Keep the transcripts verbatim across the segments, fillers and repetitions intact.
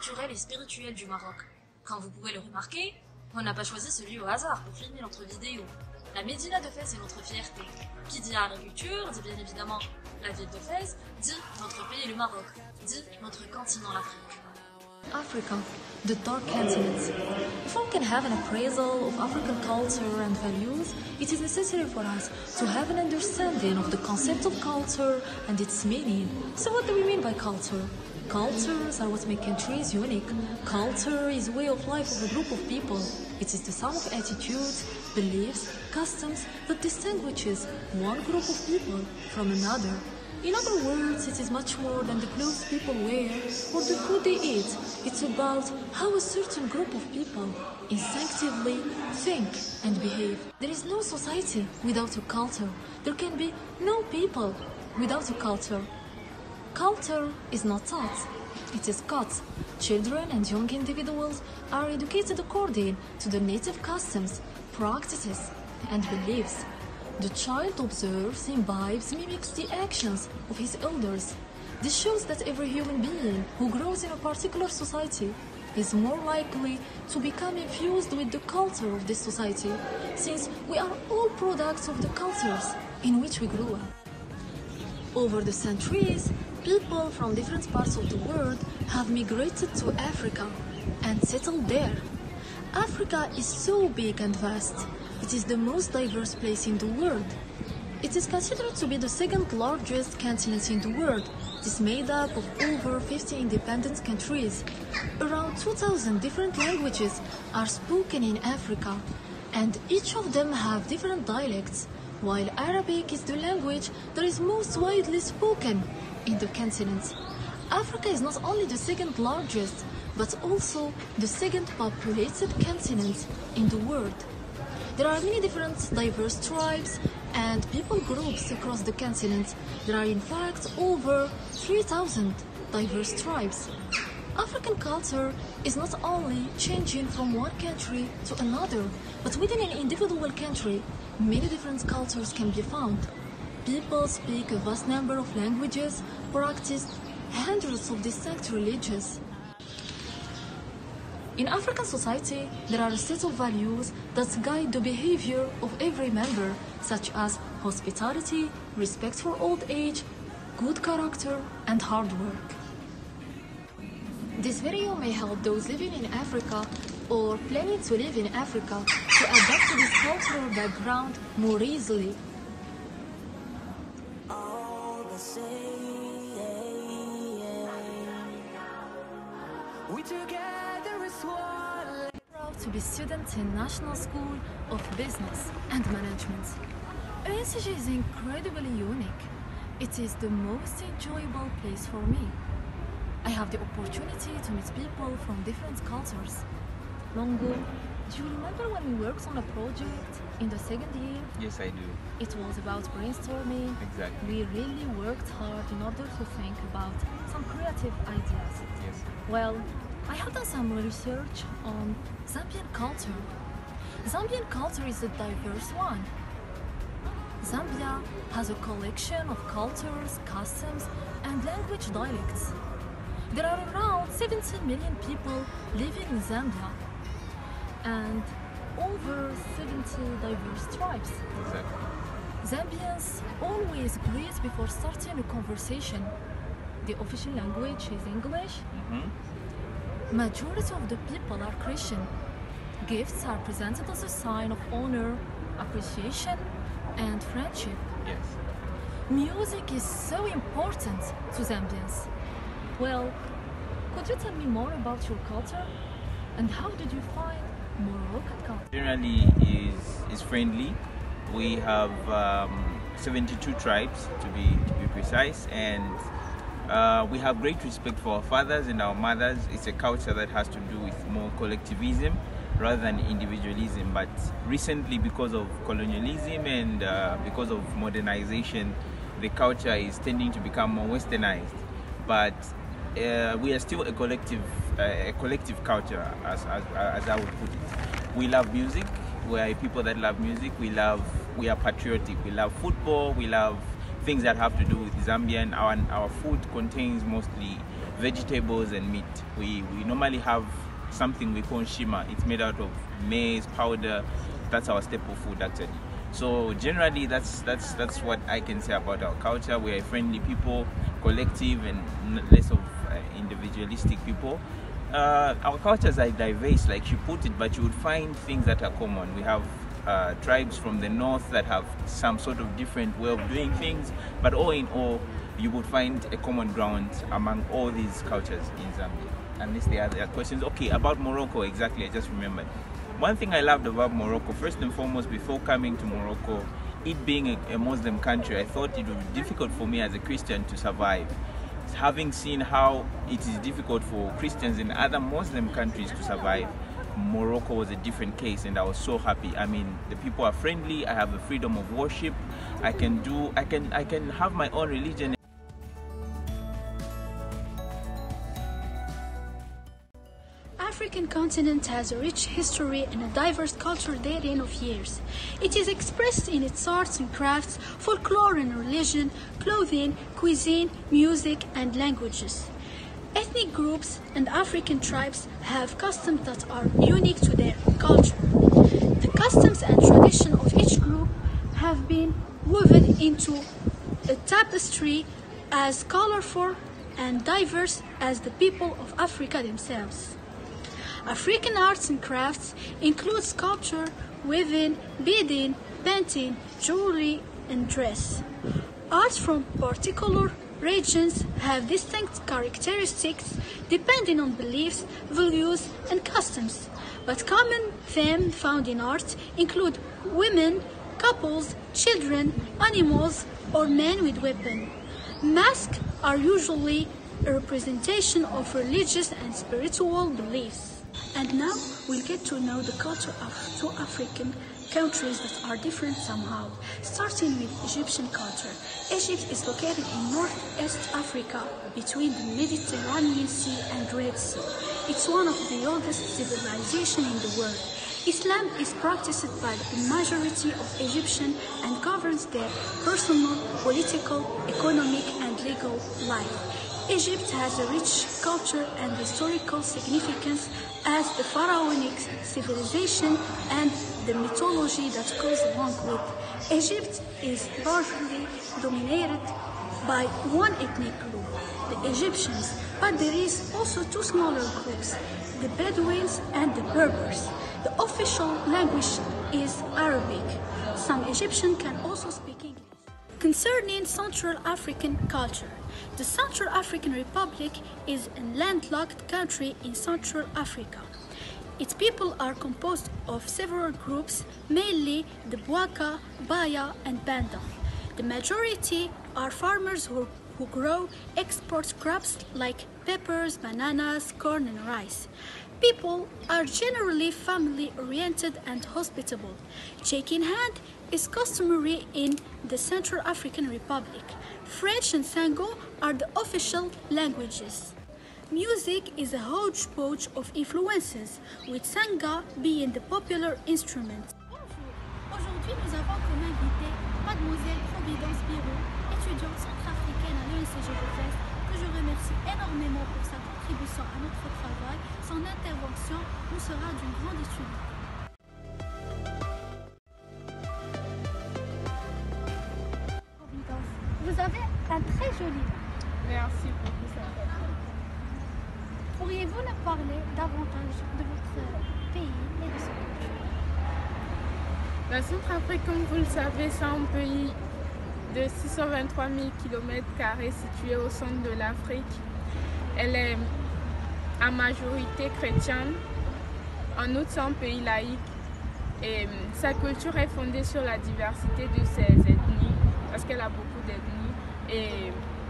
culturel et spirituel du Maroc. Comme vous pouvez le remarquer, on n'a pas choisi celui au hasard pour filmer notre vidéo. La Médina de Fès est notre fierté. Qui dit agriculture, dit bien évidemment la ville de Fès, dit notre pays le Maroc, dit notre continent l'Afrique. Africa, the dark continent. If one can have an appraisal of African culture and values, it is necessary for us to have an understanding of the concept of culture and its meaning. So what do we mean by culture? Cultures are what make countries unique. Culture is a way of life of a group of people. It is the sum of attitudes, beliefs, customs that distinguishes one group of people from another. In other words, it is much more than the clothes people wear or the food they eat. It's about how a certain group of people instinctively think and behave. There is no society without a culture. There can be no people without a culture. Culture is not taught, it is caught. Children and young individuals are educated according to their native customs, practices, and beliefs. The child observes, imbibes, mimics the actions of his elders. This shows that every human being who grows in a particular society is more likely to become infused with the culture of this society, since we are all products of the cultures in which we grew up. Over the centuries, people from different parts of the world have migrated to Africa and settled there. Africa is so big and vast. It is the most diverse place in the world. It is considered to be the second largest continent in the world. It is made up of over fifty independent countries. Around two thousand different languages are spoken in Africa, and each of them have different dialects, while Arabic is the language that is most widely spoken in the continent. Africa is not only the second largest, but also the second populated continent in the world. There are many different diverse tribes and people groups across the continent. There are in fact over three thousand diverse tribes. African culture is not only changing from one country to another, but within an individual country, many different cultures can be found. People speak a vast number of languages, practice hundreds of distinct religions. In African society, there are a set of values that guide the behavior of every member, such as hospitality, respect for old age, good character, and hard work. This video may help those living in Africa or planning to live in Africa to adapt to this cultural background more easily. We together as one. Proud to be student in National School of Business and Management. E S G is incredibly unique. It is the most enjoyable place for me. I have the opportunity to meet people from different cultures. Longo, do you remember when we worked on a project in the second year? Yes, I do. It was about brainstorming. Exactly. We really worked hard in order to think about some creative ideas. Yes. Well, I have done some research on Zambian culture. Zambian culture is a diverse one. Zambia has a collection of cultures, customs, and language dialects. There are around seventeen million people living in Zambia and over seventy diverse tribes. Exactly. Zambians always greet before starting a conversation. The official language is English. Mm-hmm. Majority of the people are Christian. Gifts are presented as a sign of honor, appreciation, and friendship. Yes. Music is so important to Zambians. Well, could you tell me more about your culture? And how did you find Moroccan culture? Generally is is friendly. We have um, seventy-two tribes to be to be precise, and uh, we have great respect for our fathers and our mothers. It's a culture that has to do with more collectivism rather than individualism. But recently, because of colonialism and uh, because of modernization, the culture is tending to become more westernized. But uh, we are still a collective, uh, a collective culture, as, as as I would put it. We love music. We are people that love music. We love. We are patriotic. We love football. We love things that have to do with Zambian. Our our food contains mostly vegetables and meat. We, we normally have something we call shima. It's made out of maize powder. That's our staple food actually. So generally that's that's that's what I can say about our culture. We are friendly people, collective and less of uh, individualistic people. Uh, our cultures are diverse, like you put it, but you would find things that are common. We have uh, tribes from the north that have some sort of different way of doing things, but all in all, you would find a common ground among all these cultures in Zambia. Unless there are other questions. Okay, about Morocco, exactly, I just remembered. One thing I loved about Morocco, first and foremost, before coming to Morocco, it being a, a Muslim country, I thought it would be difficult for me as a Christian to survive. Having seen how it is difficult for Christians in other Muslim countries to survive, Morocco was a different case, and I was so happy. I mean, the people are friendly. I have the freedom of worship. I can do. I can. I can have my own religion. African continent has a rich history and a diverse culture dating of years. It is expressed in its arts and crafts, folklore and religion, clothing, cuisine, music, and languages. Ethnic groups and African tribes have customs that are unique to their culture. The customs and tradition of each group have been woven into a tapestry as colorful and diverse as the people of Africa themselves. African arts and crafts include sculpture, weaving, beading, painting, jewelry, and dress. Arts from particular regions have distinct characteristics depending on beliefs, values, and customs. But common themes found in art include women, couples, children, animals, or men with weapons. Masks are usually a representation of religious and spiritual beliefs. And now we'll get to know the culture of two African countries that are different somehow, starting with Egyptian culture. Egypt is located in northwest Africa between the Mediterranean Sea and Red Sea. It's one of the oldest civilizations in the world. Islam is practiced by the majority of Egyptians and governs their personal, political, economic, and legal life. Egypt has a rich culture and historical significance as the pharaonic civilization and the mythology that goes along with. Egypt is largely dominated by one ethnic group, the Egyptians, but there is also two smaller groups, the Bedouins and the Berbers. The official language is Arabic. Some Egyptians can also speak English. Concerning Central African culture, the Central African Republic is a landlocked country in Central Africa. Its people are composed of several groups, mainly the Bwaka, Baya, and Banda. The majority are farmers who, who grow export crops like peppers, bananas, corn, and rice. People are generally family-oriented and hospitable. Shaking hands is customary in the Central African Republic. French and Sango are the official languages. Music is a hodgepodge of influences, with Sanga being the popular instrument. Bonjour, aujourd'hui nous avons comme invité Mademoiselle Providence Biro, étudiante centrafricaine à l'E N C G de Fès, que je remercie énormément pour sa contribution à notre travail. Son intervention nous sera d'une grande utilité. Providence, vous avez un très joli nom. Merci beaucoup, ça fait. Pourriez-vous nous parler davantage de votre pays et de sa culture? La Centrafrique, comme vous le savez, c'est un pays de six cent vingt-trois mille kilomètres carrés situé au centre de l'Afrique. Elle est à majorité chrétienne. En outre, c'est un pays laïque et sa culture est fondée sur la diversité de ses ethnies parce qu'elle a beaucoup d'ethnies. Et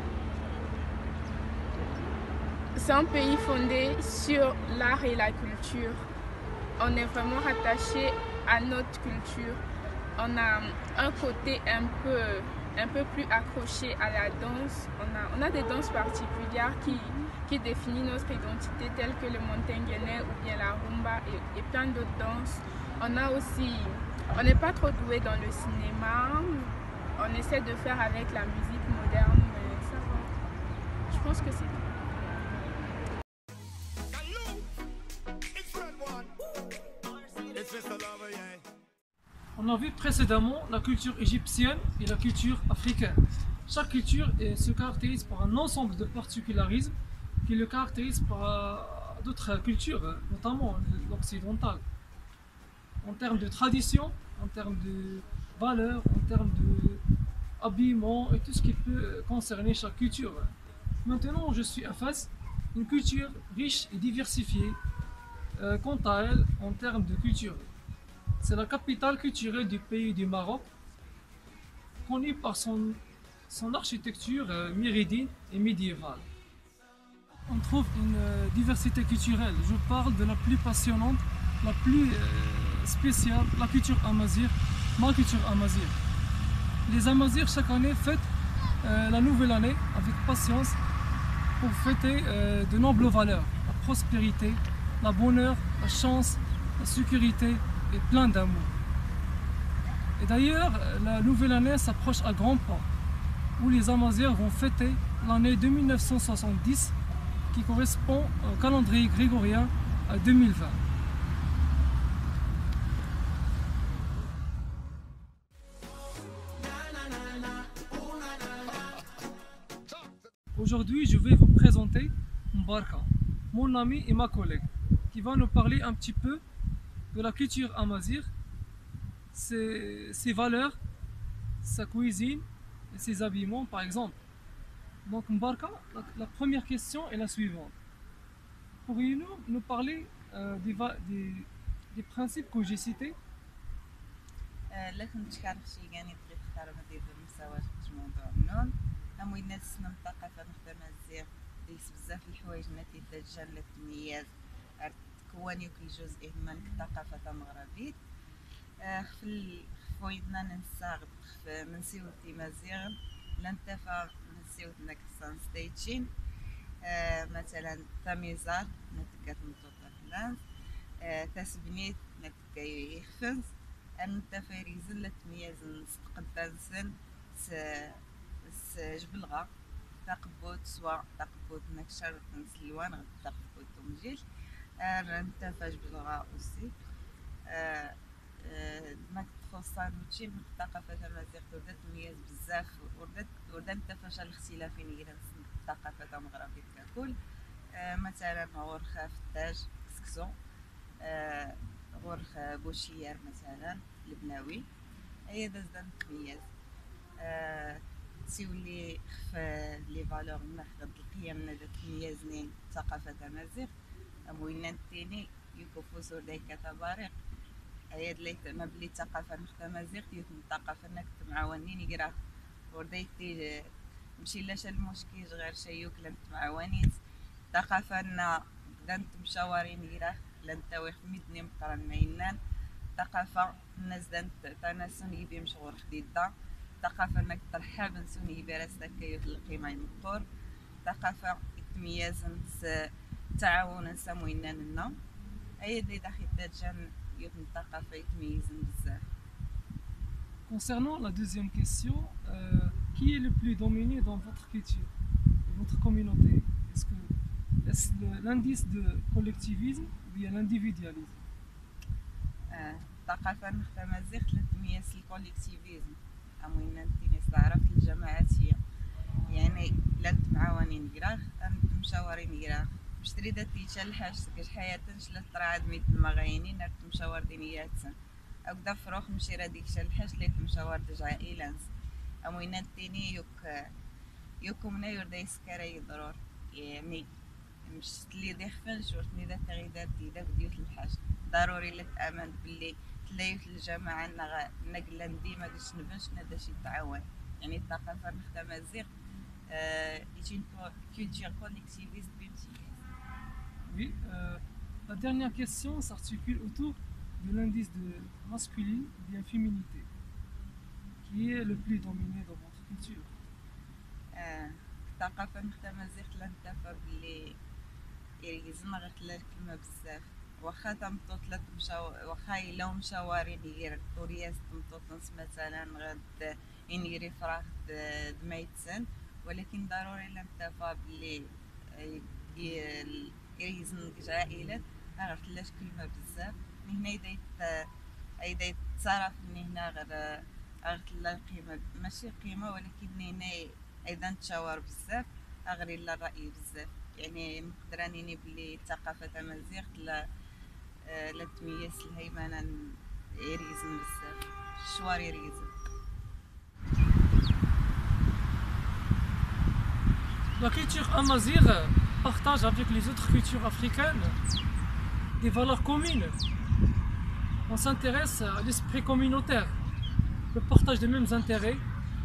c'est un pays fondé sur l'art et la culture. On est vraiment rattaché à notre culture. On a un côté un peu, un peu plus accroché à la danse. On a, on a des danses particulières qui, qui définissent notre identité, telles que le montagnais ou bien la rumba et, et plein d'autres danses. On a aussi, on n'est pas trop doué dans le cinéma. On essaie de faire avec la musique moderne, mais ça va. Je pense que c'est tout. On a vu précédemment la culture égyptienne et la culture africaine. Chaque culture est- se caractérise par un ensemble de particularismes qui le caractérisent par euh, d'autres cultures, euh, notamment l'occidentale. En termes de tradition, en termes de valeurs, en termes de habillement et tout ce qui peut concerner chaque culture. Maintenant, je suis à face une culture riche et diversifiée euh, quant à elle en termes de culture. C'est la capitale culturelle du pays du Maroc, connue par son, son architecture euh, méridienne et médiévale. On trouve une euh, diversité culturelle. Je parle de la plus passionnante, la plus euh, spéciale, la culture amazigh, ma culture amazigh. Les Amazirs chaque année fêtent euh, la nouvelle année avec patience pour fêter euh, de nobles valeurs, la prospérité, la bonheur, la chance, la sécurité et plein d'amour. Et d'ailleurs, la nouvelle année s'approche à grands pas, où les Amazirs vont fêter l'année deux mille neuf cent soixante-dix qui correspond au calendrier grégorien à deux mille vingt. Aujourd'hui, je vais vous présenter Mbarka, mon ami et ma collègue, qui va nous parler un petit peu de la culture amazigh, ses, ses valeurs, sa cuisine et ses habillements par exemple. Donc Mbarka, la, la première question est la suivante. Pourriez-vous nous parler euh, des, va- des, des principes que j'ai cités? لا كنت كنعرف شي كاع بغيت نختار ما ديال المساواة في موضوع النون أموي الناس من الثقافة نخدم مزيان ديس بزاف الحوايج نتيجة جان التمييز تكواني وكل جزء من الثقافة المغربية في خويدنا ننسى من سيوتي مزيان لنتفا من سيوتنا كسان ستيتشين مثلا تميزار نتكات مطوطة فلانس تسبنيت نتكا يخفنس أنت فريزن لتميز نسقدانسن س س جبلغا تقبوت سوا تقبوت نكشر نسلوان غد تقبوت ومجيل أنت فجبلغا أوسي ماك تخصان وتشي من الثقافة المزيغ وردات تميز بزاف وردات وردات تفاش الاختلافين يجرن الثقافة المغربية ككل مثلا غورخا فتاج كسكسو غورخ بوشيار مثلا لبناوي هي دازدان تميز أه تسيولي في لي فالور ناخد القيم نادا تميزنين ثقافة مزيغ أموينان تيني يكوفو سور دايكا تباريق هي دليت ما بلي ثقافة نختا مزيغ تيوت من الثقافة ناك معاونين يقرا وردايتي مشي لاش المشكل غير شيوك لانت معاونين ثقافة نا دانت مشاورين يقرا لان تاوي خميدني مقرن ماينان ثقافة الناس دانت تانا سوني بي مشغور خديدا ثقافة انك ترحب نسوني بي راسك كيوت القيمة المقور ثقافة تميز نس تعاون نسامو يناننا اي دي داخل جان يوت الثقافة يتميز بزاف. Concernant la deuxième question, euh, qui est le plus dominé dans votre culture, votre communauté? Est-ce que est-ce le- l'indice de collectivisme ou bien l'individualisme? الثقافة نختا مزيغ تميز الكوليكتيفيزم أموين نتيني تعرف الجماعاتية يعني لانت معاونين قراغ أنت مشاورين قراغ مش تريد تيشال حاج كاش حياتنش لا ترعاد ميت المغاينين نرت مشاور دينياتسن أو دا فروخ مشي راديك شال حاج ليت مشاور دج عائلانس أموين نتيني يوك يوكو منا يوردا سكاري ضرور يعني مش تلي ديخفنش ورتني دا تغيدات ديدا بديوت الحاج ضروري لتأمن باللي تلايوت الجماعة نغا نقلن ديما باش نبنش ندا شي تعاون يعني الثقافة نختا مزيغ est une culture collectiviste multiple. Oui, euh, la dernière question s'articule autour de l'indice de masculine ou bien féminité, qui est le plus dominé dans votre culture. الثقافة نختا مزيغ لنتفا باللي يريزنا غير تلا الكلمة بزاف واخا تمطوط لا تمشاو واخا إلا مشاورين يغير كورياس تمطوط نص مثلا غد ينيري فراغ دميتسن ولكن ضروري لنتفا باللي يريزن عائلات غير تلاش كلمة بزاف من هنا يدايت أيضا يتصرف من هنا غير غير تلا القيمة ماشي قيمة ولكن هنا أيضا تشاور بزاف غير لا الرأي بزاف يعني نقدر راني بلي الثقافة تمازيغ لا لا تميز الهيمنة يريزم بزاف الشوار يريزم. La culture amazigh partage avec les autres cultures africaines des valeurs communes. On s'intéresse à l'esprit communautaire, le partage des mêmes intérêts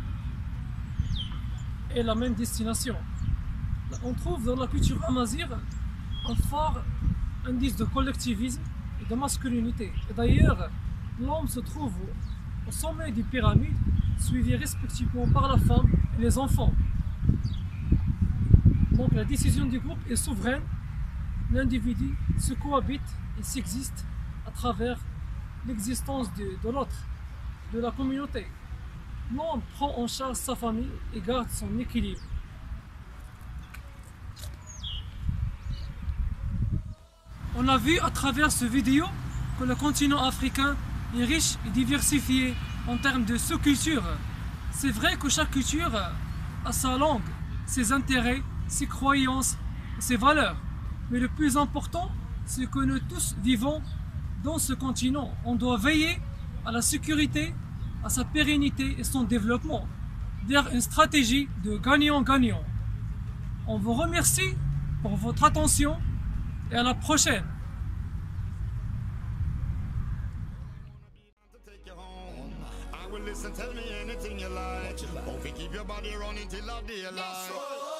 et la même destination. On trouve dans la culture amazigh un fort indice de collectivisme et de masculinité. Et d'ailleurs, l'homme se trouve au sommet des pyramides, suivi respectivement par la femme et les enfants. Donc la décision du groupe est souveraine, l'individu se cohabite et s'existe à travers l'existence de, de l'autre, de la communauté. L'homme prend en charge sa famille et garde son équilibre. On a vu à travers cette vidéo que le continent africain est riche et diversifié en termes de sous-cultures. C'est vrai que chaque culture a sa langue, ses intérêts, ses croyances et ses valeurs. Mais le plus important, c'est que nous tous vivons dans ce continent. On doit veiller à la sécurité, à sa pérennité et son développement vers une stratégie de gagnant-gagnant. On vous remercie pour votre attention et à la prochaine. Listen, tell me anything you like. Hope you keep your body running till the daylight.